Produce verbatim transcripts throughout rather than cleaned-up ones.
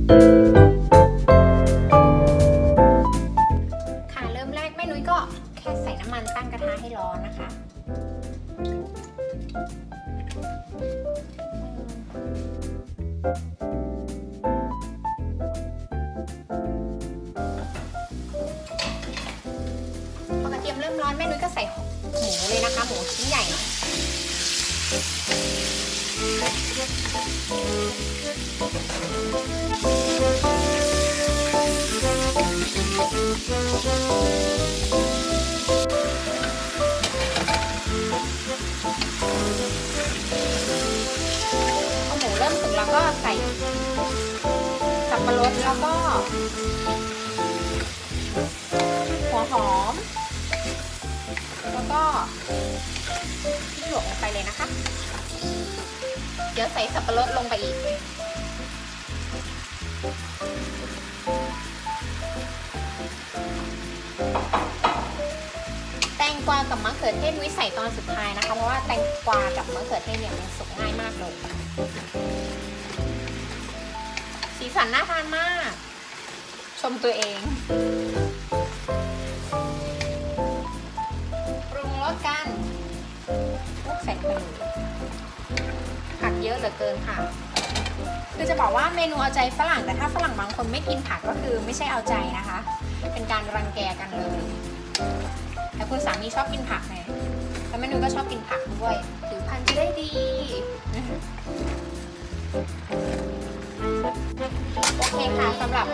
ค่ะเริ่มแรกแม่นุ้ยก็แค่ใส่น้ำมันตั้งกระทะให้ร้อนนะคะพอกระเทียมเริ่มร้อนแม่นุ้ยก็ใส่หมูเลยนะคะหมูชิ้นใหญ่หน่อยพอหมูเริ่มสุกแล้วก็ใส่สับปะรดแล้วก็หัวหอมแล้วก็พริกหยวกลงไปเลยนะคะเดี๋ยวใส่สับปะรดลงไปอีกแตงกวากับมะเขือเทศนุ้ยใส่ตอนสุดท้ายนะคะเพราะว่าแตงกวากับมะเขือเทศเนี่ยมันสุกง่ายมากเลยสีสันน่าทานมากชมตัวเองปรุงรสกันใส่ไปเลยผักเยอะเหลือเกินค่ะคือจะบอกว่าเมนูเอาใจฝรั่งแต่ถ้าฝรั่งบางคนไม่กินผักก็คือไม่ใช่เอาใจนะคะเป็นการรังแกกันเลยแต่คุณสามีชอบกินผักไงแล้วเมนูก็ชอบกินผักด้วยผิวพรรณจะได้ดีโอเคค่ะสำหรับ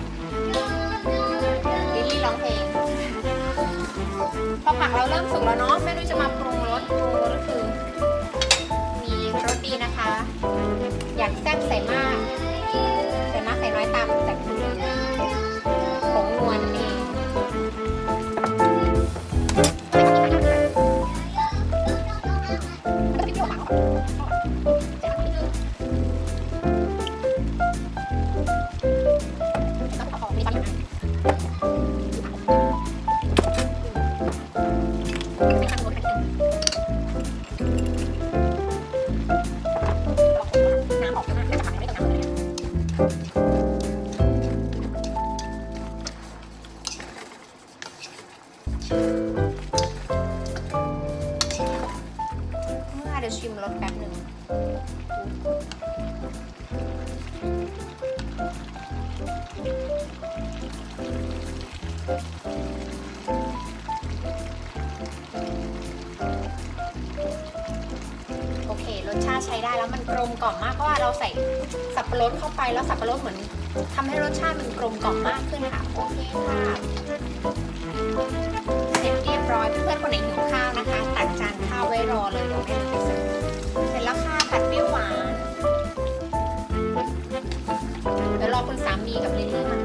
ลิลลี่ร้องเพลงพอผักเราเริ่มสุกแล้วเนาะแม่นุ้ยจะมาปรุงรสปรุงรสก็คือมีรสดีนะคะอยากแซ่บใส่มากใส่มากใส่น้อยตามแต่คุณเลยผงนวลนี่เดี๋ยวชิมรสแป๊บหนึ่งโอเครสชาติใช้ได้แล้วมันกลมกล่อมมากเพราะว่าเราใส่สับปะรดเข้าไปแล้วสับปะรดเหมือนทำให้รสชาติมันกลมกล่อมมากขึ้นค่ะโอเคค่ะเสร็จเรียบร้อยเพื่อนๆคนไหนหิวข้าวนะคะตักจานข้าวไว้รอเลยเดี๋ยวแม่ไปเสิร์ฟเสร็จแล้วค่ะผัดเปรี้ยวหวานเดี๋ยวรอคุณสามีกับลิลลี่มา